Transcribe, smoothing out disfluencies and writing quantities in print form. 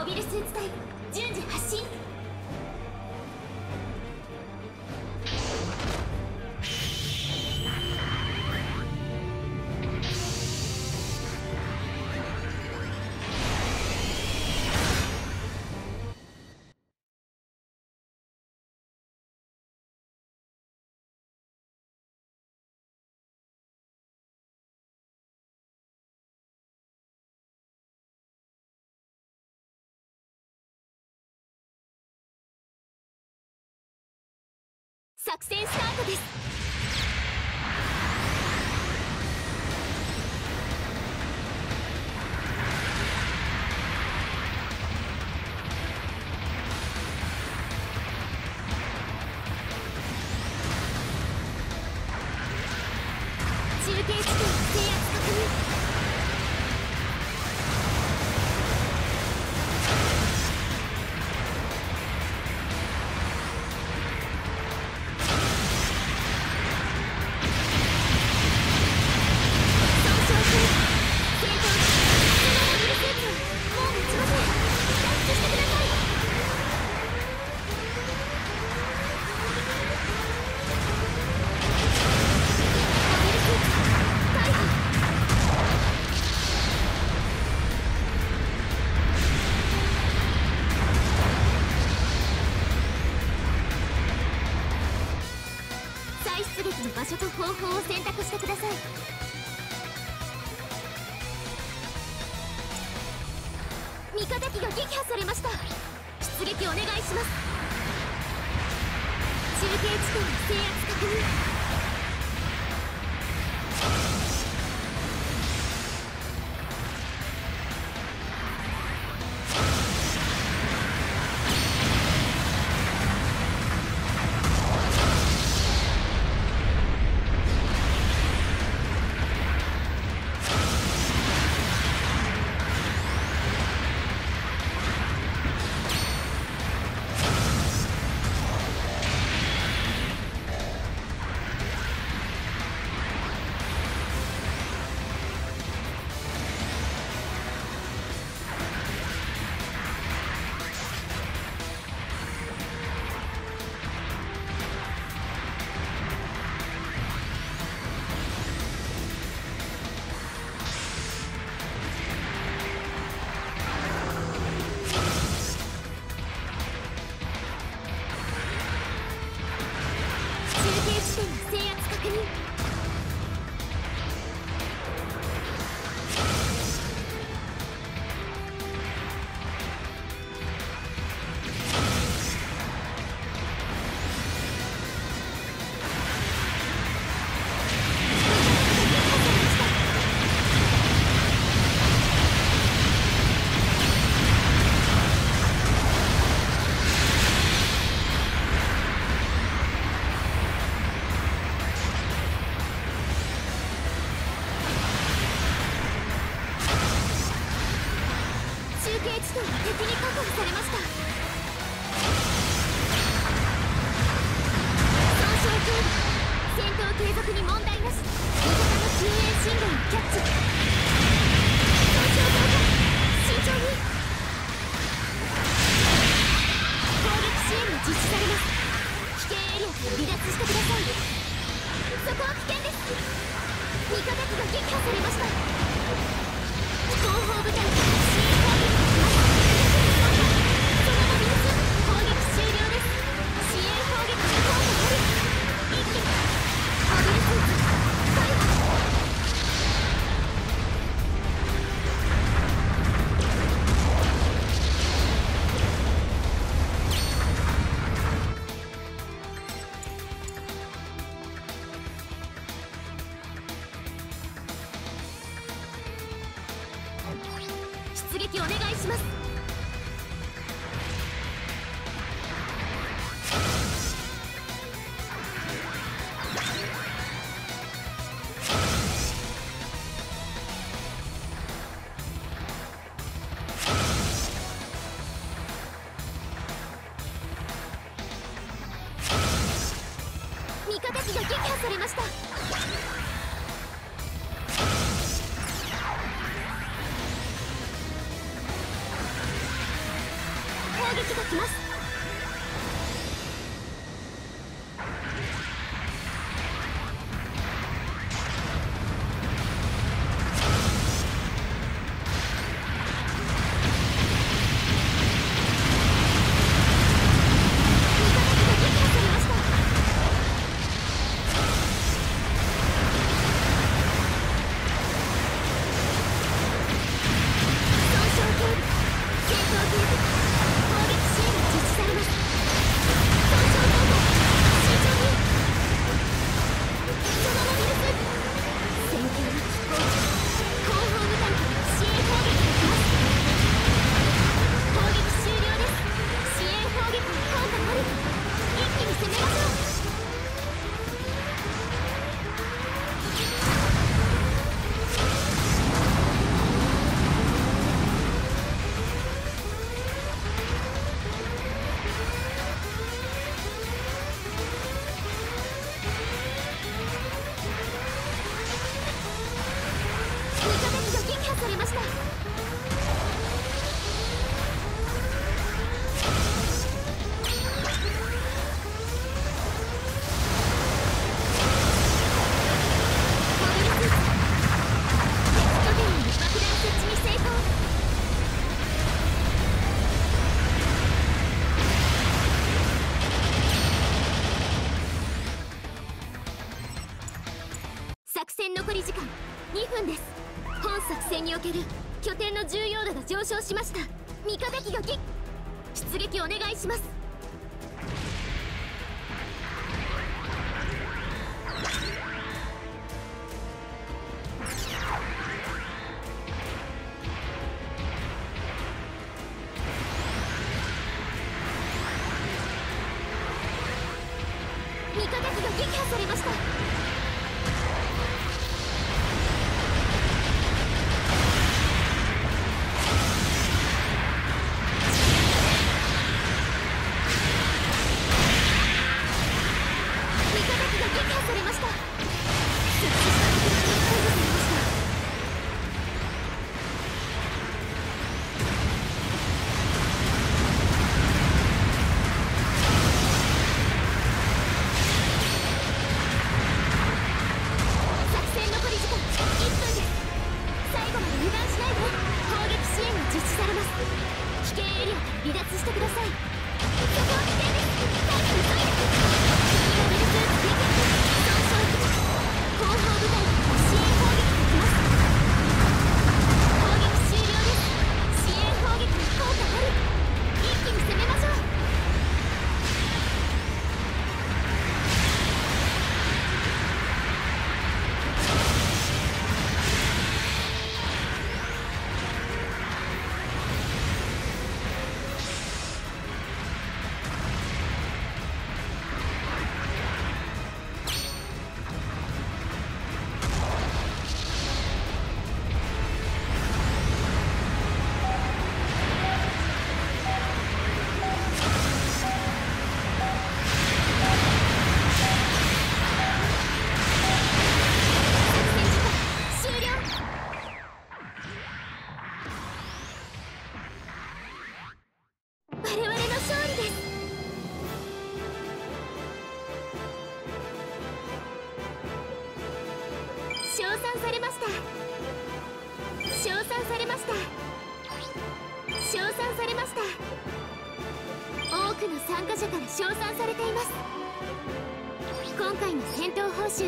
ビルスーツ隊順次発進。作戦スタートです。中継地点制圧確認。出撃の場所と方法を選択してください。味方機が撃破されました。出撃お願いします。中継地点の制圧確認。出撃お願いします。味方機が撃破されました。 撃が来ます。作戦残り時間2分です。本作戦における拠点の重要度が上昇しました。味方機が出撃お願いします。味方機が撃破されました。離脱してください。そこは危険です。早く急いで。後方部隊から支援砲撃が来ます。砲撃終了です。支援砲撃の効果あり。一気に攻めましょう。称賛されました。称賛されました。称賛されました。多くの参加者から称賛されています。今回の戦闘報酬